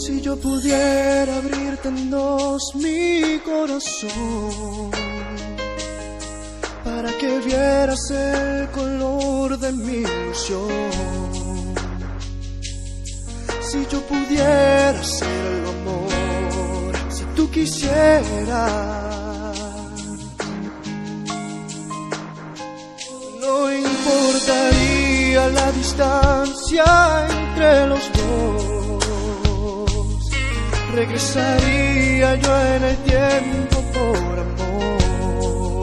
Si yo pudiera abrirte en dos mi corazón, para que vieras el color de mi ilusión. Si yo pudiera ser el amor, si tú quisieras, no importaría la distancia entre los dos. Regresaría yo en el tiempo por amor.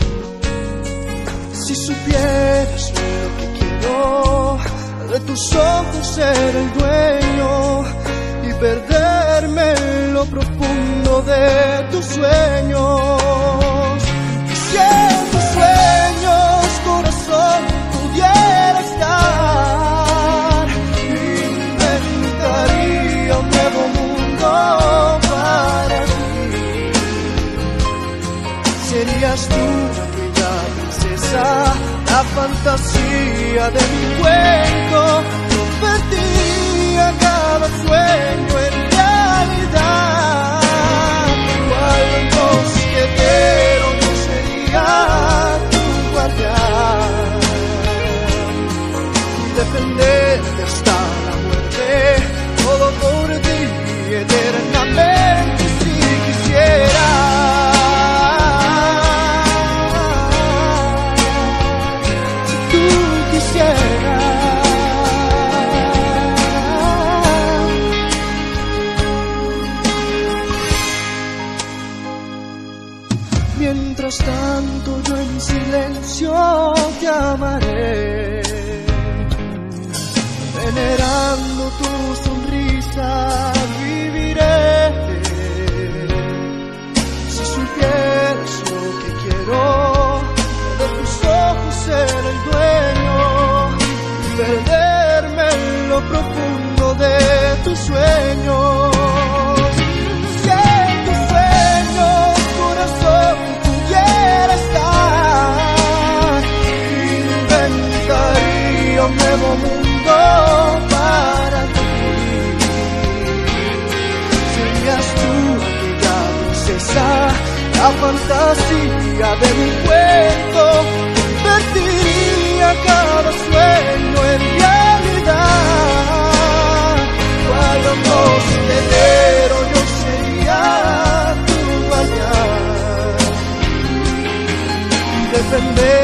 Si supieras lo que quiero, de tus ojos ser el dueño y perderme en lo profundo de tus sueños. Y si en tus sueños, corazón, pudiera estar, inventaría un nuevo mundo para ti. Serías tú aquella princesa, la fantasía de mi cuento. Convertiría cada sueño en realidad. Cual mosquetero yo sería tu guardián, defenderte hasta la muerte, todo por ti eternamente si quisiera. Mientras tanto yo en silencio te amaré, venerando tu sonrisa viviré. Si supieras lo que quiero, de tus ojos ser el dueño y perderme en lo profundo de tus sueños. Si en tus sueños, corazón, pudiera estar, inventaría un nuevo mundo para ti. Serías tú aquella princesa, la fantasía de mi cuento. Convertiría cada sueño en realidad. Cual mosquetero yo sería tu guardián, defender